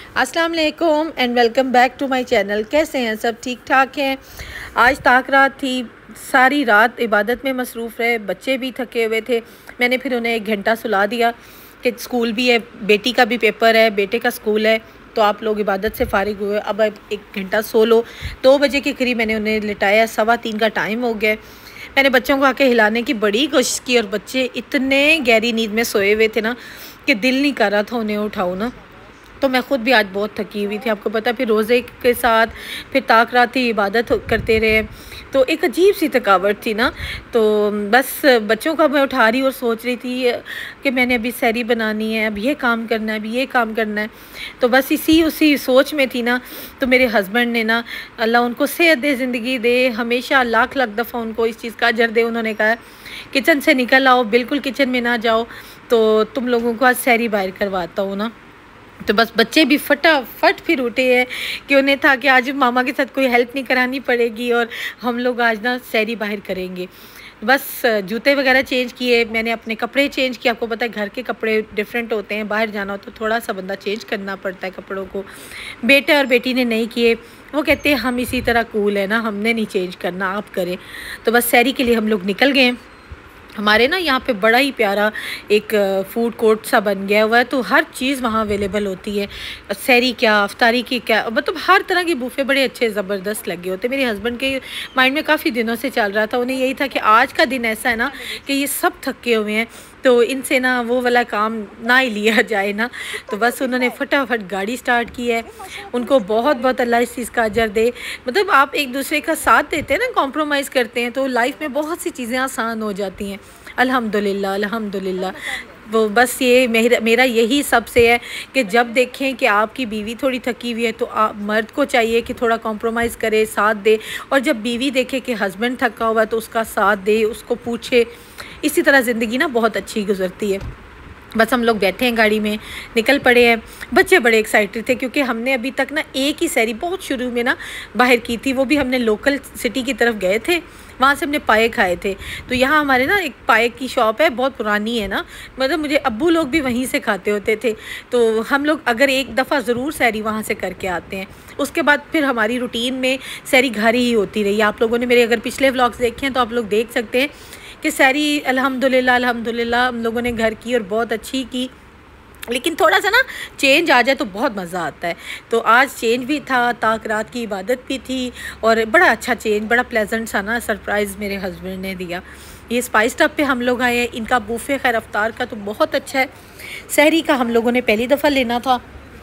अस्सलाम वालेकुम and welcome back to my channel. कैसे हैं सब? ठीक ठाक हैं। आज ताक रात थी, सारी रात इबादत में मसरूफ़ रहे, बच्चे भी थके हुए थे। मैंने फिर उन्हें 1 घंटा सुला दिया कि स्कूल भी है, बेटी का भी पेपर है, बेटे का स्कूल है, तो आप लोग इबादत से फ़ारिग हुए, अब 1 घंटा सो लो। 2 बजे के करीब मैंने उन्हें लिटाया, 2:15 का टाइम हो गया। मैंने बच्चों को आके हिलाने की बड़ी कोशिश की और बच्चे इतने गहरी नींद में सोए हुए थे ना कि दिल नहीं कर रहा था उन्हें उठाऊँ ना। तो मैं ख़ुद भी आज बहुत थकी हुई थी, आपको पता। फिर रोज़े के साथ फिर ताक रात ही इबादत करते रहे, तो एक अजीब सी थकावट थी ना। तो बस बच्चों का मैं उठा रही और सोच रही थी कि मैंने अभी सहरी बनानी है, अब ये काम करना है, अभी ये काम करना है। तो बस उसी सोच में थी ना। तो मेरे हस्बैंड ने ना, अल्लाह उनको सेहत दे, ज़िंदगी दे, हमेशा लाख लाख दफ़ा उनको इस चीज़ का अजर दे, उन्होंने कहा किचन से निकल आओ, बिल्कुल किचन में ना जाओ, तो तुम लोगों को आज सहरी बाहर करवाता हूँ ना। तो बस बच्चे भी फटाफट फिर उठे हैं कि उन्हें था कि आज मामा के साथ कोई हेल्प नहीं करानी पड़ेगी और हम लोग आज ना सहरी बाहर करेंगे। बस जूते वगैरह चेंज किए, मैंने अपने कपड़े चेंज किए। आपको पता है घर के कपड़े डिफरेंट होते हैं, बाहर जाना हो तो थोड़ा सा बंदा चेंज करना पड़ता है कपड़ों को। बेटे और बेटी ने नहीं किए, वो कहते हैं हम इसी तरह कूल है ना, हमने नहीं चेंज करना, आप करें। तो बस सहरी के लिए हम लोग निकल गए। हमारे ना यहाँ पे बड़ा ही प्यारा एक फ़ूड कोर्ट सा बन गया हुआ है, तो हर चीज़ वहाँ अवेलेबल होती है। सहरी क्या, अफ्तारी की क्या, मतलब हर तरह के बूफ़े बड़े अच्छे ज़बरदस्त लगे होते। मेरे हस्बैंड के माइंड में काफ़ी दिनों से चल रहा था, उन्हें यही था कि आज का दिन ऐसा है ना कि ये सब थके हुए हैं, तो इनसे ना वो वाला काम ना ही लिया जाए ना। तो बस उन्होंने फटाफट गाड़ी स्टार्ट की है। उनको बहुत बहुत अल्लाह इस चीज़ का अजर दे। मतलब आप एक दूसरे का साथ देते हैं ना, कॉम्प्रोमाइज़ करते हैं, तो लाइफ में बहुत सी चीज़ें आसान हो जाती हैं। अल्हम्दुलिल्लाह अल्हम्दुलिल्लाह। वो बस ये मेरा यही सबसे है कि जब देखें कि आपकी बीवी थोड़ी थकी हुई है तो आप मर्द को चाहिए कि थोड़ा कॉम्प्रोमाइज़ करे, साथ दे। और जब बीवी देखे कि हस्बैंड थका हुआ है तो उसका साथ दे, उसको पूछे। इसी तरह ज़िंदगी ना बहुत अच्छी गुजरती है। बस हम लोग बैठे हैं गाड़ी में, निकल पड़े हैं। बच्चे बड़े एक्साइटेड थे क्योंकि हमने अभी तक ना एक ही सहरी बहुत शुरू में ना बाहर की थी, वो भी हमने लोकल सिटी की तरफ गए थे, वहाँ से हमने पाए खाए थे। तो यहाँ हमारे ना एक पाए की शॉप है, बहुत पुरानी है ना, मतलब मुझे अब्बू लोग भी वहीं से खाते होते थे। तो हम लोग अगर एक दफ़ा ज़रूर सहरी वहाँ से करके आते हैं। उसके बाद फिर हमारी रूटीन में सहरी घर ही होती रही। आप लोगों ने मेरे अगर पिछले व्लॉग्स देखे हैं तो आप लोग देख सकते हैं कि सहरी अल्हम्दुलिल्लाह अल्हम्दुलिल्लाह हम लोगों ने घर की और बहुत अच्छी की। लेकिन थोड़ा सा ना चेंज आ जाए तो बहुत मज़ा आता है। तो आज चेंज भी था, ताक रात की इबादत भी थी और बड़ा अच्छा चेंज, बड़ा प्लेजेंट सा ना सरप्राइज़ मेरे हस्बैंड ने दिया। ये स्पाइस टब पे हम लोग आए हैं। इनका बूफ़े खैर अफ्तार का तो बहुत अच्छा है। सहरी का हम लोगों ने पहली दफ़ा लेना था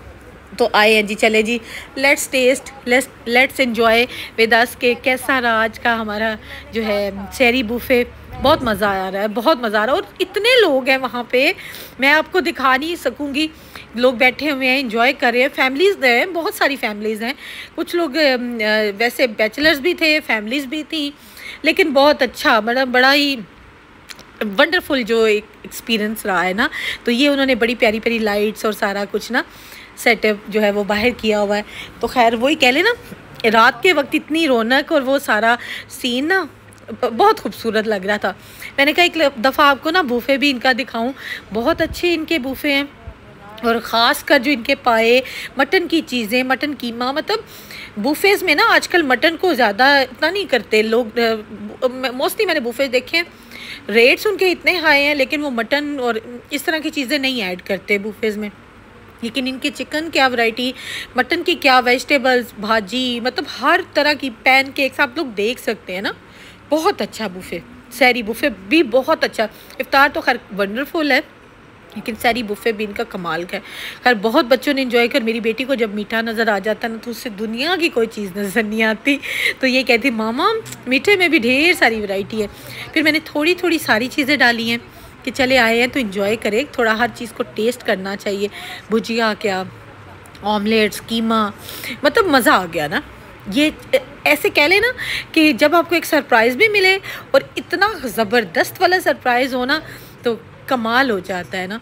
तो आए हैं जी। चले जी, let's taste, let's enjoy with us के कैसा रहा आज का हमारा जो है सहरी बूफ़े। बहुत मज़ा आ रहा है, बहुत मज़ा आ रहा है। और इतने लोग हैं वहाँ पे, मैं आपको दिखा नहीं सकूँगी। लोग बैठे हुए हैं, एंजॉय कर रहे हैं। फैमिलीज़ हैं, बहुत सारी फैमिलीज़ हैं। कुछ लोग वैसे बैचलर्स भी थे, फैमिलीज़ भी थी, लेकिन बहुत अच्छा, मतलब बड़ा ही वंडरफुल जो एक एक्सपीरियंस रहा है ना। तो ये उन्होंने बड़ी प्यारी प्यारी लाइट्स और सारा कुछ ना सेटअप जो है वो बाहर किया हुआ है। तो खैर वही कह लेना, रात के वक्त इतनी रौनक और वो सारा सीन ना बहुत खूबसूरत लग रहा था। मैंने कहा एक दफ़ा आपको ना बूफ़े भी इनका दिखाऊं, बहुत अच्छे इनके बूफ़े हैं। और ख़ास कर जो इनके पाए, मटन की चीज़ें, मटन कीमा, मतलब बूफ़ेज़ में ना आजकल मटन को ज़्यादा इतना नहीं करते लोग। मोस्टली मैंने बूफ़े देखे हैं, रेट्स उनके इतने हाई हैं लेकिन वो मटन और इस तरह की चीज़ें नहीं ऐड करते बूफ़ेज़ में। लेकिन इनके चिकन क्या वैरायटी, मटन की क्या, वेजिटेबल्स, भाजी, मतलब हर तरह की, पैनकेक्स आप लोग देख सकते हैं ना। बहुत अच्छा बूफ़े, सहरी बूफ़े भी बहुत अच्छा। इफ्तार तो खैर वंडरफुल है, लेकिन सहरी बूफ़े भी इनका कमाल का है। खैर बहुत बच्चों ने एंजॉय कर। मेरी बेटी को जब मीठा नज़र आ जाता है ना तो उससे दुनिया की कोई चीज़ नज़र नहीं आती। तो ये कहती मामा मीठे में भी ढेर सारी वैरायटी है। फिर मैंने थोड़ी थोड़ी सारी चीज़ें डाली हैं कि चले आए हैं तो एंजॉय करें, थोड़ा हर चीज़ को टेस्ट करना चाहिए। भुजिया क्या, ऑमलेट्स, कीमा, मतलब मज़ा आ गया ना। ये ऐसे कह लेना कि जब आपको एक सरप्राइज़ भी मिले और इतना ज़बरदस्त वाला सरप्राइज़ हो ना तो कमाल हो जाता है ना।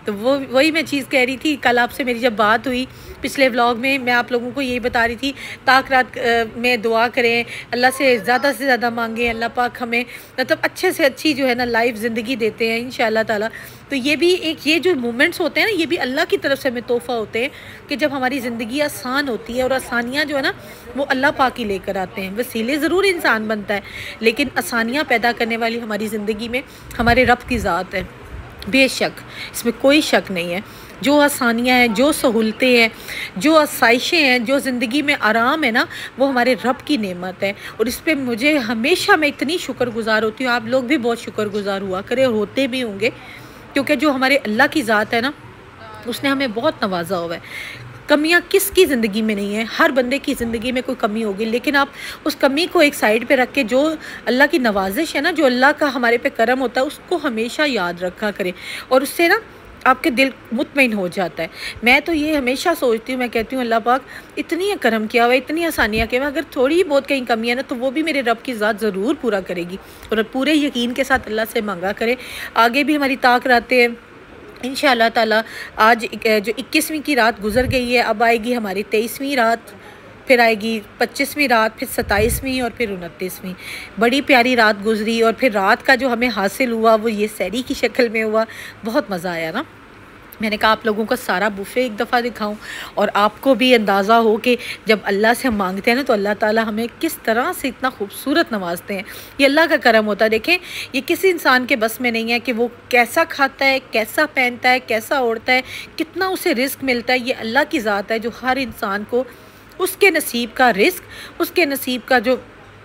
तो वो वही मैं चीज़ कह रही थी। कल आपसे मेरी जब बात हुई पिछले व्लॉग में, मैं आप लोगों को यही बता रही थी, ताक रात में दुआ करें, अल्लाह से ज़्यादा मांगें, अल्लाह पाक हमें मतलब अच्छे से अच्छी जो है ना लाइफ ज़िंदगी देते हैं इंशाअल्लाह ताला। तो ये भी एक, ये जो मोमेंट्स होते हैं ना, ये भी अल्लाह की तरफ से हमें तोहफ़ा होते हैं कि जब हमारी ज़िंदगी आसान होती है, और आसानियाँ जो है ना वो अल्लाह पाक ही लेकर आते हैं। वसीले ज़रूर इंसान बनता है, लेकिन आसानियाँ पैदा करने वाली हमारी ज़िंदगी में हमारे रब की ज़ात है, बेशक, इसमें कोई शक नहीं है। जो आसानियाँ हैं, जो सहूलतें हैं, जो आसाइशें हैं, जो ज़िंदगी में आराम है ना, वो हमारे रब की नेमत है। और इस पर मुझे हमेशा, मैं इतनी शुक्रगुज़ार होती हूँ। आप लोग भी बहुत शुक्रगुज़ार हुआ करें, और होते भी होंगे, क्योंकि जो हमारे अल्लाह की ज़ात है ना, उसने हमें बहुत नवाजा हुआ है। कमियां किसकी ज़िंदगी में नहीं है, हर बंदे की ज़िंदगी में कोई कमी होगी, लेकिन आप उस कमी को एक साइड पे रख के जो अल्लाह की नवाजिश है ना, जो अल्लाह का हमारे पे करम होता है, उसको हमेशा याद रखा करें, और उससे ना आपके दिल मुतमईन हो जाता है। मैं तो ये हमेशा सोचती हूँ, मैं कहती हूँ अल्लाह पाक इतनी करम किया हुआ है, इतनी आसानियाँ किया हुआ है, अगर थोड़ी बहुत कहीं कमी है ना, तो वो भी मेरे रब की ज़ात ज़रूर पूरा करेगी। और पूरे यकीन के साथ अल्लाह से मांगा करें। आगे भी हमारी ताक रातें हैं इंशाअल्लाह ताला। आज जो 21वीं की रात गुजर गई है, अब आएगी हमारी 23वीं रात, फिर आएगी 25वीं रात, फिर 27वीं और फिर 29वीं। बड़ी प्यारी रात गुजरी, और फिर रात का जो हमें हासिल हुआ वो ये सहरी की शक्ल में हुआ। बहुत मज़ा आया ना। मैंने कहा आप लोगों का सारा बुफ़े एक दफ़ा दिखाऊं, और आपको भी अंदाज़ा हो कि जब अल्लाह से हम मांगते हैं ना, तो अल्लाह ताला हमें किस तरह से इतना खूबसूरत नवाजते हैं। ये अल्लाह का करम होता है। देखें, ये किसी इंसान के बस में नहीं है कि वो कैसा खाता है, कैसा पहनता है, कैसा ओढ़ता है, कितना उसे रिस्क मिलता है। ये अल्लाह की ज़ात है जो हर इंसान को उसके नसीब का रिस्क, उसके नसीब का जो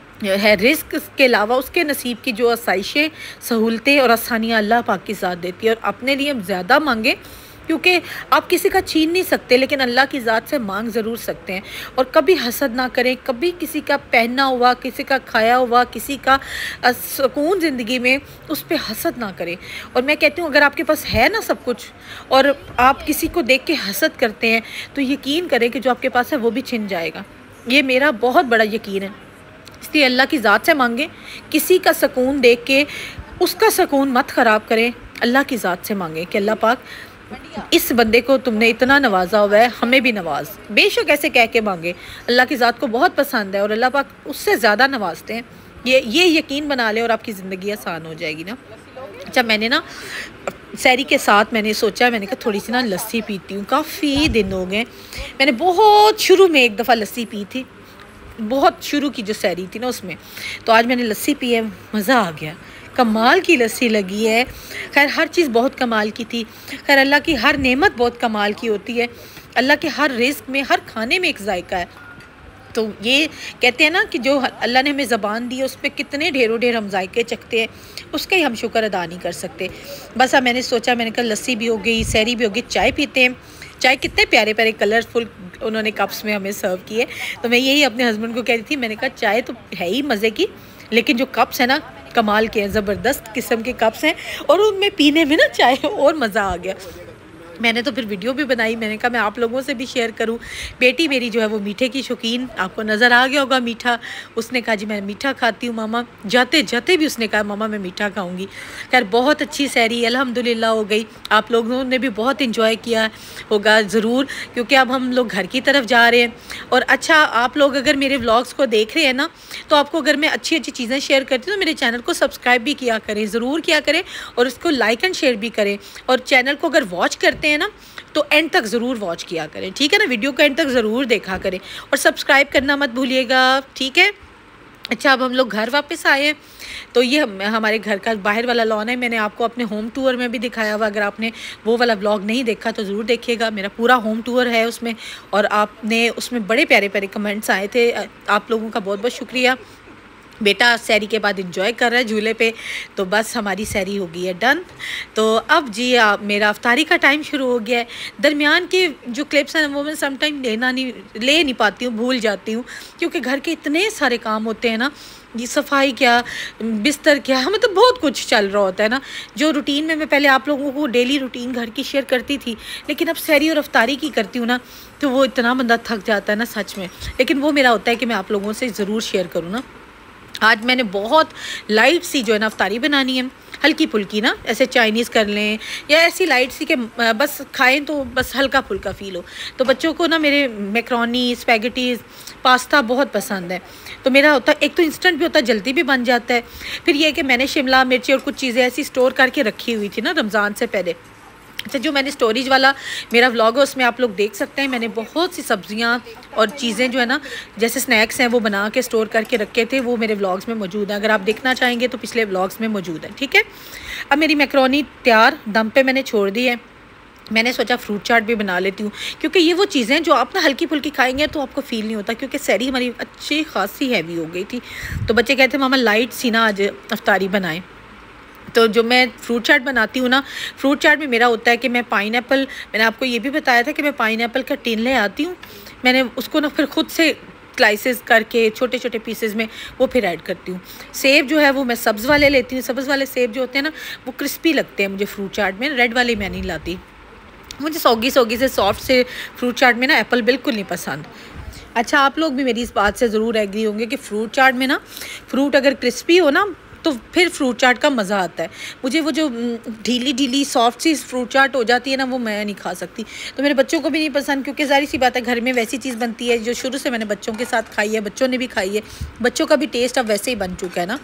है रिस्क के अलावा उसके नसीब की जो आसाइशें, सहूलतें और आसानियाँ अल्लाह पाक की ज़ात देती है। और अपने लिए हम ज़्यादा मांगें, क्योंकि आप किसी का छीन नहीं सकते, लेकिन अल्लाह की ज़ात से मांग ज़रूर सकते हैं। और कभी हसद ना करें, कभी किसी का पहना हुआ, किसी का खाया हुआ, किसी का सुकून ज़िंदगी में, उस पर हसद ना करें। और मैं कहती हूँ अगर आपके पास है ना सब कुछ, और आप किसी को देख के हसद करते हैं, तो यकीन करें कि जो आपके पास है वो भी छिन जाएगा। ये मेरा बहुत बड़ा यकीन है। इसलिए अल्लाह की ज़ात से मांगें, किसी का सुकून देख के उसका सुकून मत ख़राब करें। अल्लाह की ज़ात से मांगें कि अल्लाह पाक इस बंदे को तुमने इतना नवाजा हुआ है, हमें भी नवाज। बेशक ऐसे कह के मांगे, अल्लाह की ज़ात को बहुत पसंद है, और अल्लाह पाक उससे ज़्यादा नवाजते हैं। ये यकीन बना ले, और आपकी ज़िंदगी आसान हो जाएगी ना। अच्छा, मैंने ना सहरी के साथ मैंने सोचा, मैंने कहा थोड़ी सी ना लस्सी पीती हूँ। काफ़ी दिन हो गए, मैंने बहुत शुरू में एक दफ़ा लस्सी पी थी, बहुत शुरू की जो सहरी थी ना उसमें। तो आज मैंने लस्सी पी है, मज़ा आ गया, कमाल की लस्सी लगी है। खैर हर चीज़ बहुत कमाल की थी। खैर अल्लाह की हर नेमत बहुत कमाल की होती है। अल्लाह के हर रिज़्क़ में, हर खाने में एक जायका है। तो ये कहते हैं ना कि जो अल्लाह ने हमें ज़बान दी है, उस पर कितने ढेरों ढेर हम जायके चखते हैं, उसका ही हम शुक्र अदा नहीं कर सकते। बस अब मैंने सोचा, मैंने कहा लस्सी भी हो गई, सहरी भी हो गई, चाय पीते हैं। चाय कितने प्यारे प्यारे कलरफुल उन्होंने कप्स में हमें सर्व किए। तो मैं यही अपने हस्बैंड को कह रही थी, मैंने कहा चाय तो है ही मज़े की, लेकिन जो कप्स है ना कमाल के हैं, ज़बरदस्त किस्म के कप्स हैं, और उनमें पीने में ना चाय और मज़ा आ गया। मैंने तो फिर वीडियो भी बनाई, मैंने कहा मैं आप लोगों से भी शेयर करूं। बेटी मेरी जो है वो मीठे की शौकीन, आपको नज़र आ गया होगा मीठा। उसने कहा जी मैं मीठा खाती हूँ मामा, जाते जाते भी उसने कहा मामा मैं मीठा खाऊंगी। खैर बहुत अच्छी सहरी अल्हम्दुलिल्लाह हो गई। आप लोगों ने भी बहुत इंजॉय किया होगा ज़रूर, क्योंकि अब हम लोग घर की तरफ जा रहे हैं। और अच्छा, आप लोग अगर मेरे व्लॉग्स को देख रहे हैं ना, तो आपको अगर मैं अच्छी अच्छी चीज़ें शेयर करती हूँ तो मेरे चैनल को सब्सक्राइब भी किया करें, ज़रूर किया करें, और उसको लाइक एंड शेयर भी करें। और चैनल को अगर वॉच करते हैं ना, तो एंड तक ज़रूर वॉच किया करें, ठीक है ना। वीडियो को एंड तक ज़रूर देखा करें, और सब्सक्राइब करना मत भूलिएगा, ठीक है। अच्छा, अब हम लोग घर वापस आए हैं। तो ये हमारे घर का बाहर वाला लॉन है। मैंने आपको अपने होम टूर में भी दिखाया हुआ, अगर आपने वो वाला व्लॉग नहीं देखा तो ज़रूर देखिएगा। मेरा पूरा होम टूर है उसमें, और आपने उसमें बड़े प्यारे प्यारे कमेंट्स आए थे, आप लोगों का बहुत बहुत शुक्रिया। बेटा सहरी के बाद एंजॉय कर रहा है झूले पे। तो बस हमारी सहरी हो गई है डन। तो अब जी मेरा अफ्तारी का टाइम शुरू हो गया है। दरमियान के जो क्लिप्स हैं वो मैं सम टाइम ले नहीं पाती हूँ, भूल जाती हूँ, क्योंकि घर के इतने सारे काम होते हैं ना, ये सफाई क्या, बिस्तर क्या, मतलब तो बहुत कुछ चल रहा होता है ना। जो रूटीन में मैं पहले आप लोगों को डेली रूटीन घर की शेयर करती थी, लेकिन अब सहरी और अफ्तारी की करती हूँ ना, तो वो इतना बंदा थक जाता है ना सच में। लेकिन वो मेरा होता है कि मैं आप लोगों से ज़रूर शेयर करूँ ना। आज मैंने बहुत लाइट सी जो है ना अफ्तारी बनानी है, हल्की फुल्की ना, ऐसे चाइनीज़ कर लें या ऐसी लाइट सी कि बस खाएं तो बस हल्का फुल्का फ़ील हो। तो बच्चों को ना मेरे मैक्रोनी, स्पैगेटीज़, पास्ता बहुत पसंद है। तो मेरा होता है, एक तो इंस्टेंट भी होता है, जल्दी भी बन जाता है। फिर ये कि मैंने शिमला मिर्ची और कुछ चीज़ें ऐसी स्टोर करके रखी हुई थी ना रमज़ान से पहले। अच्छा, जो मैंने स्टोरेज वाला मेरा व्लॉग है उसमें आप लोग देख सकते हैं, मैंने बहुत सी सब्जियां और चीज़ें जो है ना जैसे स्नैक्स हैं वो बना के स्टोर करके रखे थे, वो मेरे व्लॉग्स में मौजूद है। अगर आप देखना चाहेंगे तो पिछले व्लॉग्स में मौजूद है, ठीक है। अब मेरी मैक्रोनी तैयार दम पे मैंने छोड़ दी है। मैंने सोचा फ्रूट चाट भी बना लेती हूँ, क्योंकि ये वो चीज़ें जो आप ना हल्की फुल्की खाएंगे तो आपको फ़ील नहीं होता, क्योंकि सैरी हमारी अच्छी खासी हैवी हो गई थी। तो बच्चे कहते मामा लाइट सी ना आज अफ्तारी बनाएं। तो जो मैं फ्रूट चाट बनाती हूँ ना, फ्रूट चाट में मेरा होता है कि मैं पाइनएप्पल, मैंने आपको ये भी बताया था कि मैं पाइनएप्पल का टिन ले आती हूँ, मैंने उसको ना फिर खुद से स्लाइसेस करके छोटे छोटे पीसेस में वो फिर ऐड करती हूँ। सेब जो है वो मैं सब्ज़ वाले लेती हूँ, सब्ज़ वाले सेब जो होते हैं ना वो क्रिस्पी लगते हैं मुझे फ्रूट चाट में, रेड वाले मैं नहीं लाती। मुझे सौगी सौगी से सॉफ्ट से फ्रूट चाट में ना एप्पल बिल्कुल नहीं पसंद। अच्छा, आप लोग भी मेरी इस बात से ज़रूर एग्री होंगे कि फ्रूट चाट में ना फ्रूट अगर क्रिस्पी हो ना तो फिर फ्रूट चाट का मज़ा आता है। मुझे वो जो ढीली ढीली सॉफ्ट सी फ्रूट चाट हो जाती है ना वो मैं नहीं खा सकती, तो मेरे बच्चों को भी नहीं पसंद, क्योंकि ज़ाहिर सी बात है घर में वैसी चीज़ बनती है जो शुरू से मैंने बच्चों के साथ खाई है, बच्चों ने भी खाई है, बच्चों का भी टेस्ट अब वैसे ही बन चुका है ना।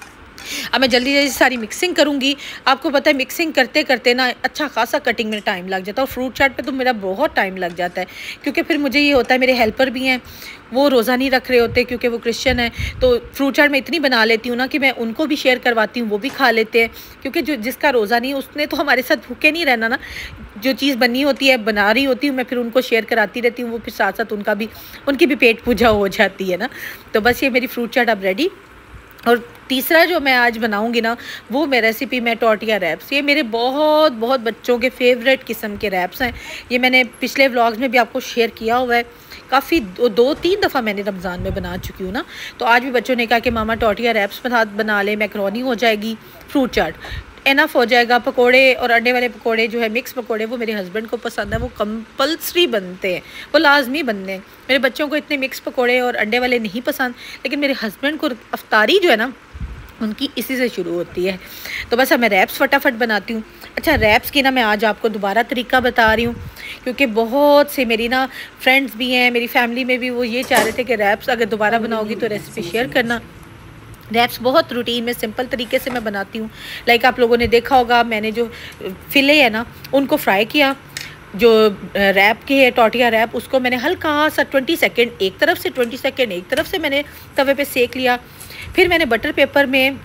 अब मैं जल्दी जल्दी सारी मिक्सिंग करूँगी। आपको पता है मिक्सिंग करते करते ना अच्छा खासा कटिंग में टाइम लग जाता है, और फ्रूट चाट पे तो मेरा बहुत टाइम लग जाता है, क्योंकि फिर मुझे ये होता है मेरे हेल्पर भी हैं, वो रोज़ा नहीं रख रहे होते क्योंकि वो क्रिश्चियन है। तो फ्रूट चाट मैं इतनी बना लेती हूँ ना कि मैं उनको भी शेयर करवाती हूँ, वो भी खा लेते हैं, क्योंकि जो जिसका रोज़ा नहीं उसने तो हमारे साथ भूखे नहीं रहना ना। जो चीज़ बनी होती है बना रही होती हूँ मैं, फिर उनको शेयर कराती रहती हूँ, वो फिर साथ साथ उनकी भी पेट पूजा हो जाती है ना। तो बस ये मेरी फ्रूट चाट अब रेडी। और तीसरा जो मैं आज बनाऊंगी ना वो मैं रेसिपी में टॉर्टिया रैप्स, ये मेरे बहुत बहुत बच्चों के फेवरेट किस्म के रैप्स हैं। ये मैंने पिछले व्लॉग्स में भी आपको शेयर किया हुआ है, काफ़ी दो तीन दफ़ा मैंने रमज़ान में बना चुकी हूँ ना। तो आज भी बच्चों ने कहा कि मामा टॉर्टिया रैप्स बना ले, मैकरोनी हो जाएगी, फ्रूट चाट इनफ हो जाएगा। पकोड़े और अंडे वाले पकोड़े जो है मिक्स पकोड़े वो मेरे हस्बैंड को पसंद है, वो कंपल्सरी बनते हैं, वो लाजमी बनते हैं। मेरे बच्चों को इतने मिक्स पकोड़े और अंडे वाले नहीं पसंद, लेकिन मेरे हस्बैंड को अफ्तारी जो है ना उनकी इसी से शुरू होती है। तो बस अब मैं रैप्स फटाफट बनाती हूँ। अच्छा, रैप्स की ना मैं आज आपको दोबारा तरीका बता रही हूँ, क्योंकि बहुत से मेरी ना फ्रेंड्स भी हैं, मेरी फैमिली में भी वो ये चाह रहे थे कि रैप्स अगर दोबारा बनाओगी तो रेसिपी शेयर करना। रैप्स बहुत रूटीन में सिंपल तरीके से मैं बनाती हूँ। लाइक आप लोगों ने देखा होगा मैंने जो फिले है ना उनको फ्राई किया, जो रैप के है टॉर्टिया रैप उसको मैंने हल्का सा 20 सेकेंड एक तरफ से 20 सेकेंड एक तरफ से मैंने तवे पे सेक लिया। फिर मैंने बटर पेपर में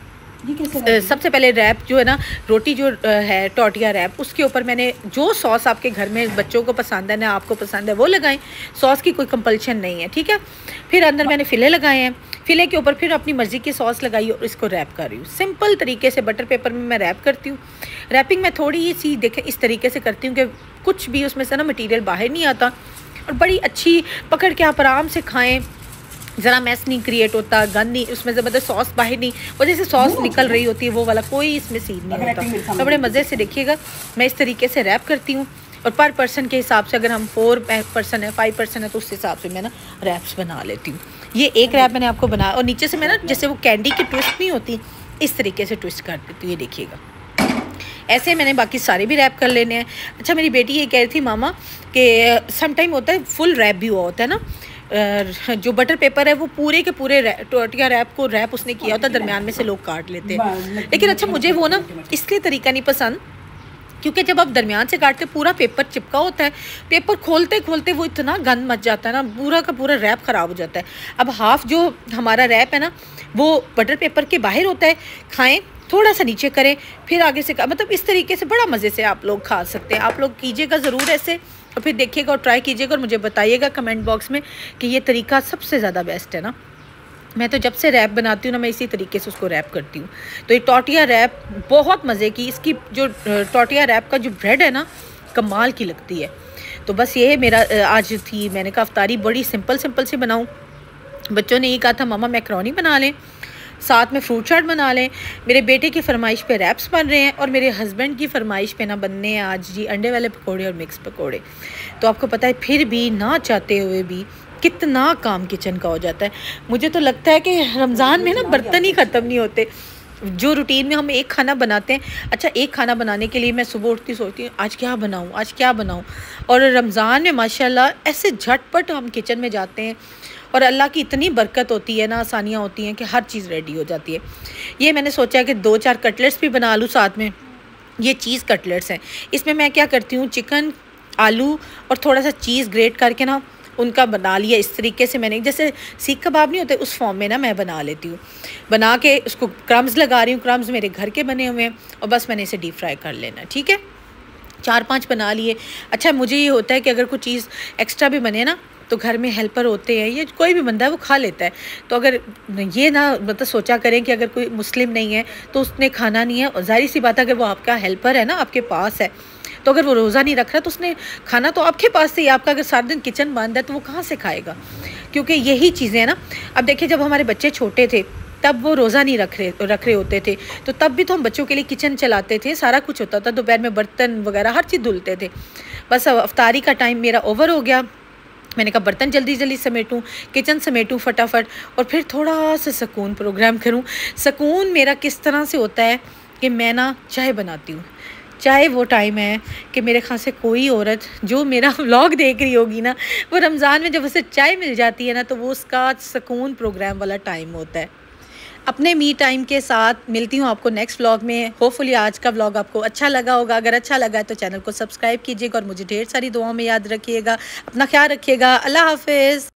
सबसे पहले रैप जो है ना रोटी जो है टॉर्टिया रैप उसके ऊपर मैंने जो सॉस आपके घर में बच्चों को पसंद है ना आपको पसंद है वो लगाएं, सॉस की कोई कंपल्शन नहीं है, ठीक है। फिर अंदर मैंने फिले लगाए हैं, फिले के ऊपर फिर अपनी मर्ज़ी की सॉस लगाई और इसको रैप कर रही हूँ। सिंपल तरीके से बटर पेपर में मैं रैप करती हूँ। रैपिंग मैं थोड़ी सी देखें इस तरीके से करती हूँ कि कुछ भी उसमें से ना मटीरियल बाहर नहीं आता, और बड़ी अच्छी पकड़ के आप आराम से खाएँ, ज़रा मैस नहीं क्रिएट होता, गंद नहीं उसमें से, मतलब सॉस बाहर नहीं, और जैसे सॉस निकल रही होती है वो वाला कोई इसमें सीन नहीं होता। तो बड़े मज़े से देखिएगा मैं इस तरीके से रैप करती हूँ, और पर पर्सन के हिसाब से अगर हम 4 पर्सन है 5 पर्सन है तो उस हिसाब से मैं ना रैप्स बना लेती हूँ। ये एक रैप मैंने आपको बनाया, और नीचे से मैं ना जैसे वो कैंडी की ट्विस्ट नहीं होती इस तरीके से ट्विस्ट कर देती हूँ, ये देखिएगा। ऐसे मैंने बाकी सारे भी रैप कर लेने हैं। अच्छा, मेरी बेटी ये कह रही थी मामा कि सम टाइम होता है फुल रैप भी हुआ होता है ना, जो बटर पेपर है वो पूरे के पूरे टॉर्टिया रैप को रैप उसने किया होता है, दरमियान में से लोग काट लेते हैं। लेकिन अच्छा मुझे वो ना इसलिए तरीका नहीं पसंद, क्योंकि जब आप दरमियान से काटते पूरा पेपर चिपका होता है, पेपर खोलते खोलते वो इतना गंद मच जाता है ना, पूरा का पूरा रैप ख़राब हो जाता है। अब हाफ जो हमारा रैप है ना वो बटर पेपर के बाहर होता है, खाएं थोड़ा सा नीचे करें फिर आगे से मतलब इस तरीके से बड़ा मज़े से आप लोग खा सकते हैं। आप लोग कीजिएगा ज़रूर ऐसे, और फिर देखिएगा और ट्राई कीजिएगा, और मुझे बताइएगा कमेंट बॉक्स में कि ये तरीका सबसे ज़्यादा बेस्ट है ना। मैं तो जब से रैप बनाती हूँ ना मैं इसी तरीके से उसको रैप करती हूँ। तो ये टॉर्टिया रैप बहुत मज़े की, इसकी जो टॉर्टिया रैप का जो ब्रेड है ना कमाल की लगती है। तो बस ये है मेरा आज थी, मैंने कहा अफ्तारी बड़ी सिंपल से बनाऊँ। बच्चों ने ये कहा था मामा मैकरोनी बना लें, साथ में फ्रूट चाट बना लें। मेरे बेटे की फरमाइश पे रैप्स बन रहे हैं, और मेरे हस्बैंड की फरमाइश पे ना बनने हैं आज जी अंडे वाले पकोड़े और मिक्स पकोड़े। तो आपको पता है फिर भी ना चाहते हुए भी कितना काम किचन का हो जाता है। मुझे तो लगता है कि रमज़ान में ना बर्तन ही ख़त्म नहीं होते। जो रूटीन में हम एक खाना बनाते हैं, अच्छा एक खाना बनाने के लिए मैं सुबह उठती सोचती हूँ आज क्या बनाऊँ, आज क्या बनाऊँ। और रमज़ान में माशाल्लाह ऐसे झटपट हम किचन में जाते हैं और अल्लाह की इतनी बरकत होती है ना, आसानियाँ होती हैं कि हर चीज़ रेडी हो जाती है। ये मैंने सोचा है कि 2-4 कटलेट्स भी बना लूँ साथ में। ये चीज़ कटलेट्स हैं। इसमें मैं क्या करती हूँ, चिकन, आलू और थोड़ा सा चीज़ ग्रेट करके ना उनका बना लिया इस तरीके से। मैंने जैसे सीख कबाब नहीं होते उस फॉर्म में ना मैं बना लेती हूँ। बना के उसको क्रम्स लगा रही हूँ। क्रम्स मेरे घर के बने हुए हैं और बस मैंने इसे डीप फ्राई कर लेना है। ठीक है, 4-5 बना लिए। अच्छा मुझे ये होता है कि अगर कोई चीज़ एक्स्ट्रा भी बने ना तो घर में हेल्पर होते हैं, ये कोई भी बंदा है वो खा लेता है। तो अगर ये ना मतलब सोचा करें कि अगर कोई मुस्लिम नहीं है तो उसने खाना नहीं है, और ज़ाहिर सी बात है अगर वो आपका हेल्पर है ना, आपके पास है, तो अगर वो रोज़ा नहीं रख रहा तो उसने खाना तो आपके पास से ही, आपका अगर सारा दिन किचन बंद है तो वो कहाँ से खाएगा। क्योंकि यही चीज़ें हैं ना। अब देखिए जब हमारे बच्चे छोटे थे तब वो रोज़ा नहीं रख रहे होते थे, तो तब भी तो हम बच्चों के लिए किचन चलाते थे, सारा कुछ होता था। दोपहर में बर्तन वगैरह हर चीज़ धुलते थे। बस अब अफ्तारी का टाइम मेरा ओवर हो गया। मैंने कहा बर्तन जल्दी जल्दी समेटूँ, किचन समेटूँ फटाफट और फिर थोड़ा सा सुकून प्रोग्राम करूँ। सुकून मेरा किस तरह से होता है कि मैं ना चाय बनाती हूँ। चाहे वो टाइम है कि मेरे ख़्याल से कोई औरत जो मेरा व्लॉग देख रही होगी ना, वो रमज़ान में जब उसे चाय मिल जाती है ना तो वो उसका सुकून प्रोग्राम वाला टाइम होता है। अपने मी टाइम के साथ मिलती हूँ आपको नेक्स्ट व्लॉग में। होपफुली आज का व्लॉग आपको अच्छा लगा होगा। अगर अच्छा लगा है तो चैनल को सब्सक्राइब कीजिएगा और मुझे ढेर सारी दुआओं में याद रखिएगा। अपना ख्याल रखिएगा। अल्लाह हाफिज़।